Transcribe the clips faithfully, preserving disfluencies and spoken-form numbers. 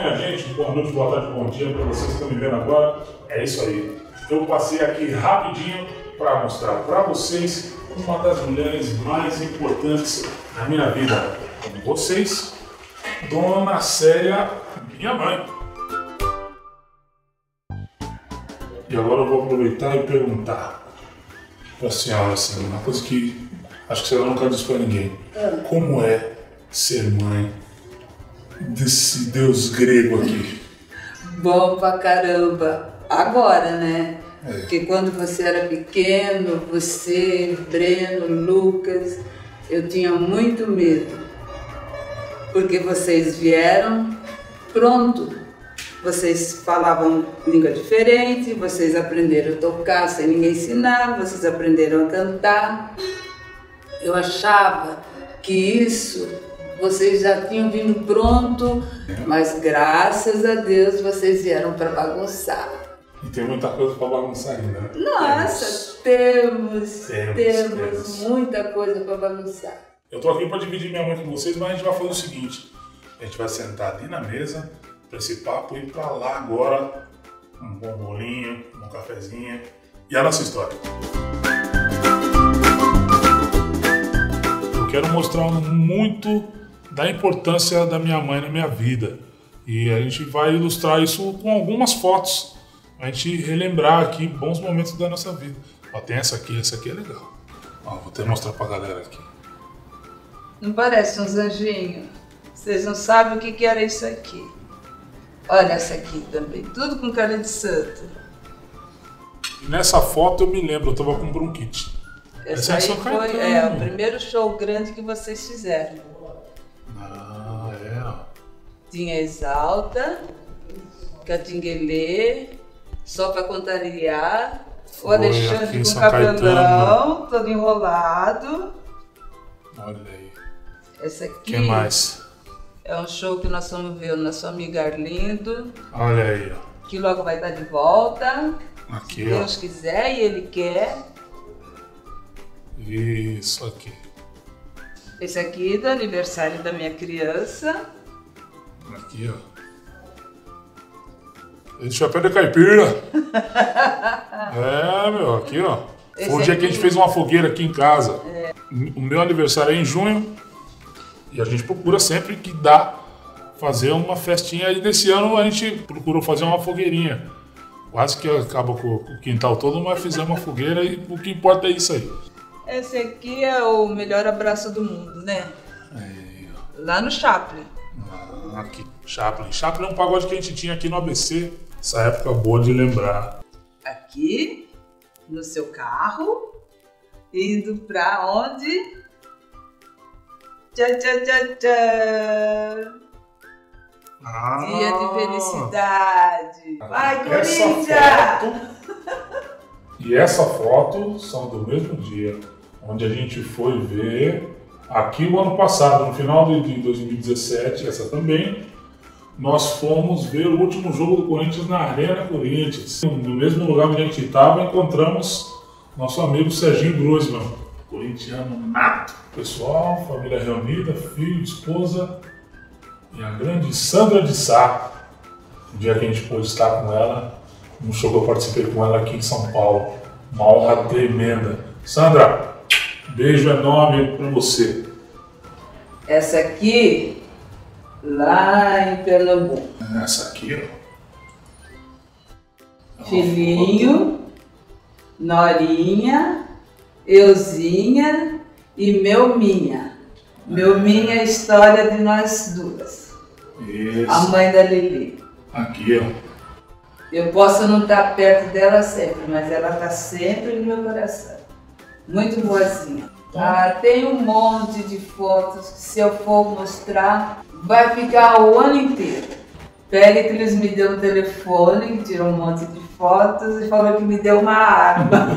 minha gente, boa noite, boa tarde, bom dia para vocês que estão me vendo agora. É isso aí. Eu passei aqui rapidinho para mostrar para vocês uma das mulheres mais importantes da minha vida. Com vocês, Dona Célia, minha mãe. E agora eu vou aproveitar e perguntar para a senhora, assim, uma coisa que acho que a senhora nunca disse para ninguém. Como é ser mãe desse deus grego aqui? Bom pra caramba. Agora, né? É. Porque quando você era pequeno, você, Breno, Lucas, eu tinha muito medo. Porque vocês vieram pronto. Vocês falavam língua diferente, vocês aprenderam a tocar sem ninguém ensinar, vocês aprenderam a cantar. Eu achava que isso vocês já tinham vindo pronto, mas graças a Deus vocês vieram para bagunçar. E tem muita coisa para bagunçar ainda, né? Nossa, temos, temos, temos, temos. muita coisa para bagunçar. Eu tô aqui para dividir minha mãe com vocês, mas a gente vai fazer o seguinte. A gente vai sentar ali na mesa, para esse papo, e ir para lá agora, um bom bolinho, um cafezinho e a nossa história. Eu quero mostrar muito da importância da minha mãe na minha vida. E a gente vai ilustrar isso com algumas fotos, a gente relembrar aqui bons momentos da nossa vida. Ó, tem essa aqui, essa aqui é legal. Ó, vou até mostrar pra galera aqui. Não parece uns anjinhos? Vocês não sabem o que que era isso aqui. Olha essa aqui também, tudo com cara de santo. E nessa foto eu me lembro, eu tava com bronquite. Essa aí foi é, o primeiro show grande que vocês fizeram. Ah, é, ó. Tinha Exalta, Catinguelê, Só Pra Contrariar, o Alexandre com cabelão, todo enrolado. Olha aí. Essa aqui Quem mais? é um show que nós fomos ver o nosso amigo Arlindo. Olha aí, ó. Que logo vai estar de volta. Aqui, se Deus ó. quiser e Ele quer. Isso aqui. Esse aqui é do aniversário da minha criança. Aqui, ó. Esse chapéu de caipira. É, meu, aqui, ó. Esse foi o dia aqui que a gente fez uma fogueira aqui em casa. É. O meu aniversário é em junho. E a gente procura sempre que dá fazer uma festinha. E nesse ano a gente procurou fazer uma fogueirinha. Quase que acaba com o quintal todo, mas fizemos uma fogueira e o que importa é isso aí. Esse aqui é o melhor abraço do mundo, né? Aí, ó. Lá no Chaplin. Ah, aqui, Chaplin. Chaplin é um pagode que a gente tinha aqui no A B C. Essa época boa de lembrar. Aqui, no seu carro, indo pra onde? Tchá, tchá, tchá, tchá. Ah, dia de felicidade. Vai, essa Corinthians! Foto, e essa foto são do mesmo dia, onde a gente foi ver aqui o ano passado, no final de dois mil e dezessete, essa também, nós fomos ver o último jogo do Corinthians na Arena Corinthians. No mesmo lugar onde a gente estava, encontramos nosso amigo Serginho Grosman, corintiano nato. Pessoal, família reunida, filho, esposa e a grande Sandra de Sá. O dia que a gente pôde estar com ela, no show que eu participei com ela aqui em São Paulo. Uma honra tremenda. Sandra, beijo enorme pra você. Essa aqui, lá em Pernambuco. Essa aqui, ó. Filhinho, Norinha, Euzinha e meu Minha. Meu Minha é a história de nós duas. Isso. A mãe da Lili. Aqui, ó. Eu posso não estar perto dela sempre, mas ela está sempre no meu coração. Muito boazinha. Ah, tem um monte de fotos que, se eu for mostrar, vai ficar o ano inteiro. Péricles me deu um telefone, tirou um monte de fotos e falou que me deu uma arma.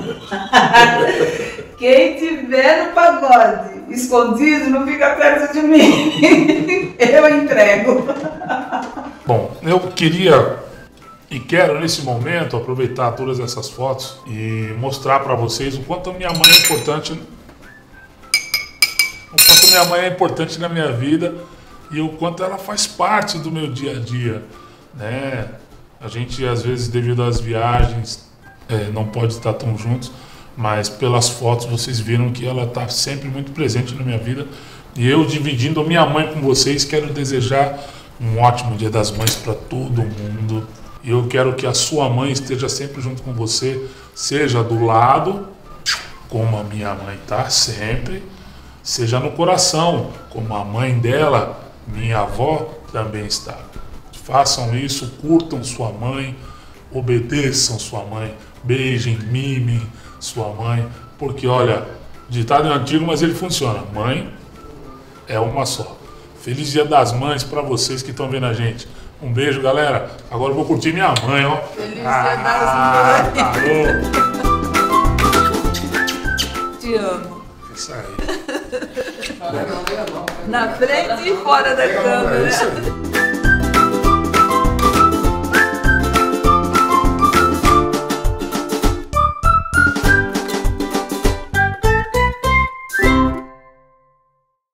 Quem tiver no pagode escondido não fica perto de mim. Eu entrego. Bom, eu queria e quero nesse momento aproveitar todas essas fotos e mostrar para vocês o quanto a minha mãe é importante, o quanto minha mãe é importante na minha vida e o quanto ela faz parte do meu dia a dia, né? A gente, às vezes, devido às viagens, é, não pode estar tão juntos, mas pelas fotos vocês viram que ela está sempre muito presente na minha vida. E eu, dividindo a minha mãe com vocês, quero desejar um ótimo Dia das Mães para todo mundo. E eu quero que a sua mãe esteja sempre junto com você, seja do lado, como a minha mãe está sempre, seja no coração, como a mãe dela, minha avó, também está. Façam isso, curtam sua mãe, obedeçam sua mãe, beijem, mimem sua mãe, porque olha, ditado é antigo, mas ele funciona. Mãe é uma só. Feliz Dia das Mães para vocês que estão vendo a gente. Um beijo, galera. Agora eu vou curtir minha mãe, ó. Feliz ah, Dia das Mães. Tá Te amo. Isso aí. Na frente e fora da câmera. É isso aí.